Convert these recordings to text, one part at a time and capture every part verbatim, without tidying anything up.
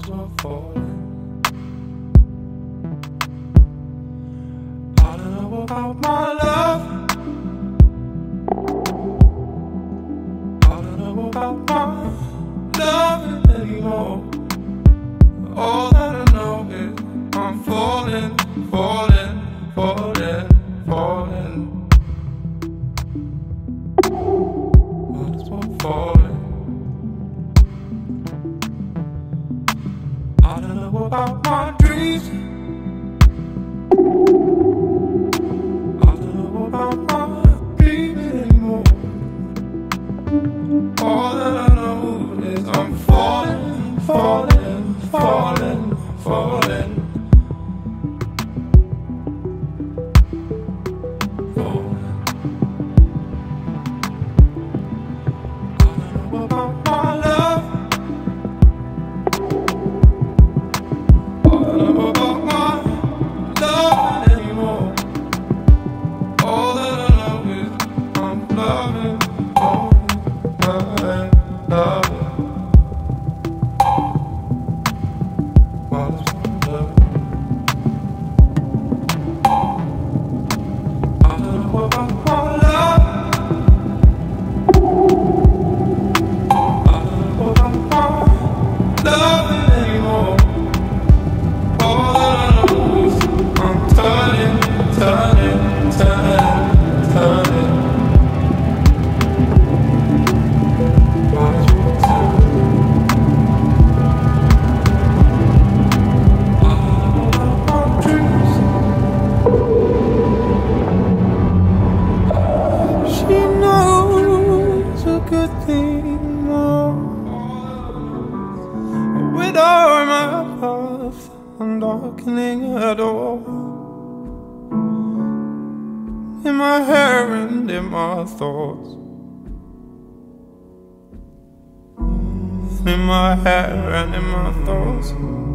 as well falling. I don't know about my love. I don't know about my love anymore. All that I know is I'm falling, falling, falling, falling. Might as well falling. I don't know about my dreams. I don't know about my dreams anymore. All that I know is I'm falling, falling, falling, falling. I'm darkening her door. In my hair and in my thoughts. In my hair and in my thoughts.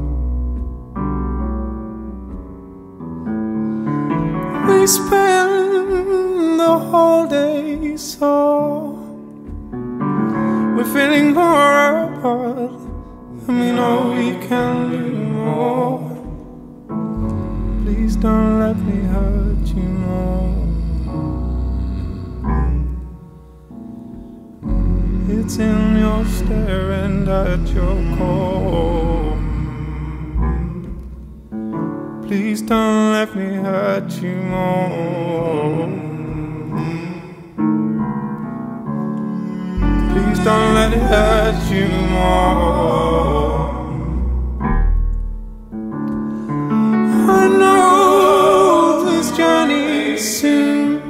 We spend the whole day so. We're feeling more apart, and we know we can do more. Please don't let me hurt you more. It's in your stare and at your core. Please don't let me hurt you more. Please don't let it hurt you more. I know this journey soon.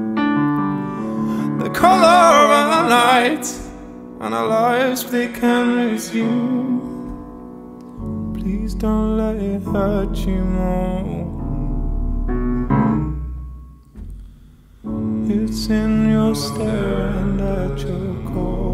The color of our nights and our lives, they can resume. Please don't let it hurt you more. It's in your stare and at your core.